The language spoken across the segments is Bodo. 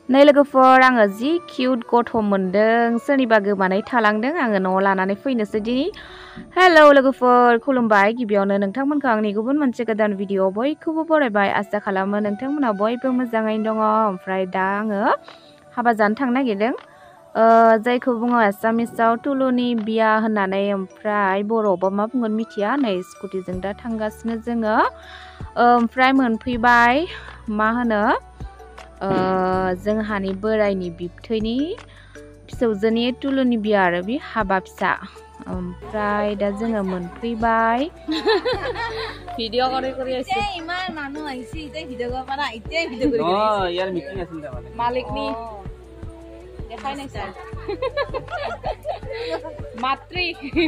नै लोगोफोर आङो जि किउट गथ' मोनदों सोरनिबा गोमानाय थालांदों आङो न'आव लानानै फैनोसै दिनै हेलौ लोगोफोर खुलुमबाय गिबियावनो नोंथांमोनखौ आंनि गुबुन मोनसे गोदान भिडिअ बयखौबो बरायबाय आसा खालामो नोंथांमोना बयबो मोजाङैनो दङ ओमफ्राय दा आङो हाबा जानो थांनो नागिरदों जायखौ बुङो आसामिसाव तुलनि बिया होननानै ओमफ्राय बर'आवबा मा बुंगोन मिथिया नै स्कुटिजों दा थांगासिनो जोङो ओमफ्राय मोनफैबाय मा होनो जोंहानि बोरायनि बिबथैनि फिसौजोनि तुलनि बिया आरो बे हाबा फिसा ओमफ्राय दा जोङो मोनफैबाय भिडिअ करि आइसे इमान मानु आइसे इते भिडिअ करा इते भिडिअ करि न यार मिटिं आसिन दा मालिकनि देखायनायसै मात्रि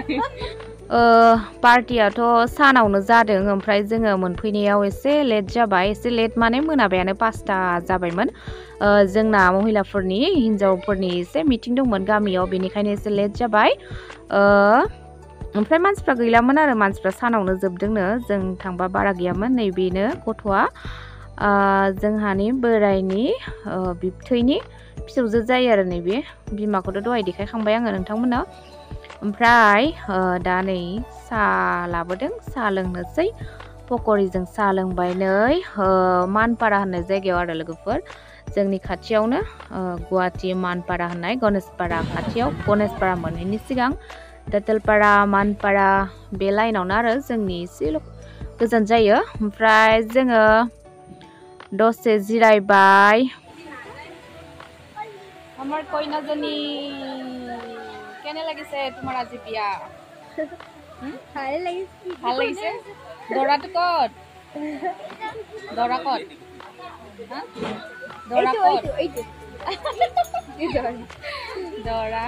पार्टियाथ' सानावनो जादों ओमफ्राय जोङो मोनफैनायाव एसे लेट जाबाय एसे लेट माने मोनाबायानो 5टा जाबायमोन जोंना महिलाफोरनि हिन्जावफोरनि एसे मिटिं दंमोन गामियाव बेनिखायनो एसे लेट जाबाय ओमफ्राय मानसिफ्रा गैलामोन आरो मानसिफ्रा सानावनो जोबदोंनो जों थांबा बारा गैयामोन नैबेनो गथ'आ जोंहानि बोरायनि बिबथैनि फिसौजो जायो आरो नैबे बिमाखौथ' दहाय देखायखांबाय आङो नोंथांमोननो ओमफ्राय दा नै साहा लाबोदों साहा लोंनोसै पकरिजों साहा लोंबाय नै मानपारा होननाय जायगायाव आरो लोगोफोर जोंनि खाथियावनो गुवाहाटी मानपारा होननाय गणेशपारा खाथियाव गणेशपारा मोनैनि सिगां दातलपारा मानपारा बे लाइनावनो आरो जोंनि एसे गोजान जायो ओमफ्राय जोङो दसे जिरायबाय আমার কইনাজনী কেনে লাগিছে তোমাৰ আজি বিয়া ভাল লাগিছে দৰাটো কত দৰা কত দৰা কত দৰা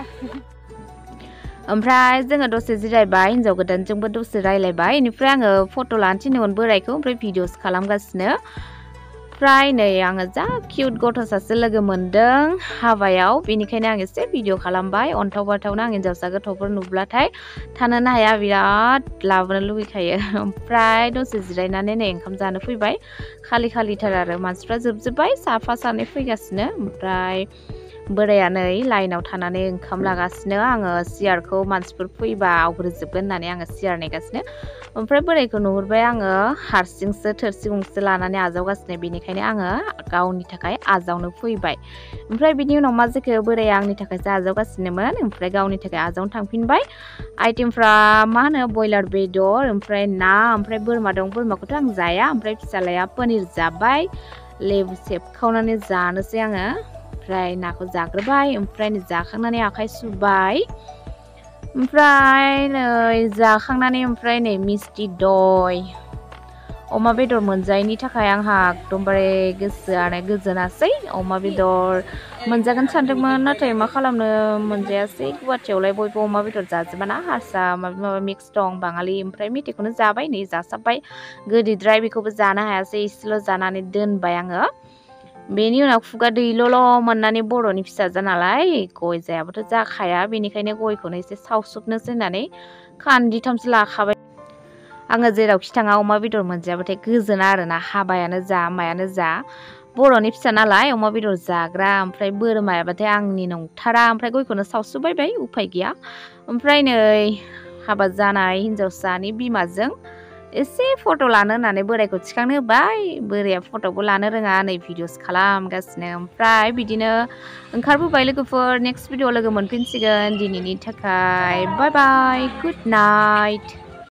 ओमफ्राय जोङो दसे जिरायबाय हिन्जाव गोदानजोंबो दसे रायलायबाय बेनिफ्राय आङो फट' लानो थिनदोंमोन बोरायखौ ओमफ्राय भिडिअस खालामगासिनो ओमफ्राय नै आङो जा किउट गथ' सासे लोगो मोनदों हाबायाव बेनिखायनो आं एसे भिडिअ खालामबाय अन्थाव बाथावनो आं हिन्जावसा गथ'फोर नुब्लाथाय थानोनो हाया बिराद लाबोनो लुबैखायो ओमफ्राय दसे जिरायनानै नै ओंखाम जानो फैबाय खालि खालिथार आरो मानसिफ्रा जोबजोब्बाय साफा सानै फैगासिनो ओमफ्राय बोराया नै लाइनाव थानानै ओंखाम लागासिनो आङो सियारखौ मानसिफोर फैबा आवग्रिजोबगोन होननानै आङो सियार नेगासिनो ओमफ्राय बोरायखौ नुहुरबाय आङो हारसिंसो थोरसि गंसे लानानै आजावगासिनो बेनिखायनो आङो गावनि थाखाय आजावनो फैबाय ओमफ्राय बिनि उनाव मा जाखो बोराया आंनि थाखायसो आजावगासिनोमोन ओमफ्राय गावनि थाखाय आजावनो थांफिनबाय आइटेमफ्रा मा होनो बयलार बेदर ओमफ्राय ना ओमफ्राय बोरमा दं बोरमाखौथ' आं जाया ओमफ्राय फिसालाया पनिर जाबाय लेबु सेबखावनानै जानोसै आङो ओमफ्राय नाखौ जाग्रोबाय ओमफ्राय जाखांनानै आखाइ सुबाय ओमफ्राय नै जाखांनानै ओमफ्राय नै मिस्टि दय अमा बेदर मोनजायैनि थाखाय आंहा एकदमबारे गोसोआनो गोजोनासै अमा बेदर मोनजागोन सानदोंमोन नाथाय मा खालामनो मोनजायासै गुवाहाटियावलाय बयबो अमा बेदर जाजोबाना हारसा माबा मिक्स दं बाङालि ओमफ्राय मेथाइखौनो जाबाय नै जासाबबाय गोदैद्राय बेखौबो जानो हायासै एसेल' जानानै दोनबाय आङो बेनि उनाव खुगा दैल' मोननानै बर'नि फिसाजो नालाय गय जायाबाथ' जाखाया बेनिखायनो गयखौनो एसे सावसुबनोसै होननानै खान्दिथामसो लाखाबाय आङो जेरावखि थाङा अमा बेदर मोनजायाबाथाय गोजोना आरोना हाबायानो जा मायानो जा बर'नि फिसा नालाय अमा बेदर जाग्रा ओमफ्राय बोरमायाबाथाय आंनि नंथारा ओमफ्राय गयखौनो सावसुबायबाय उफाय गैया ओमफ्राय नै हाबा जानाय हिन्जावसानि बिमाजों एसे फट' लानो होननानै बोरायखौ थिखांनो होबाय बोराया फट'बो लानो रोङा नै भिडिअस खालामगासिनो ओमफ्राय बिदिनो ओंखारबोबाय लोगोफोर नेक्स्ट भिडिअ लोगो मोनफिनसिगोन दिनैनि थाखाय बाय बाय गुड नाइट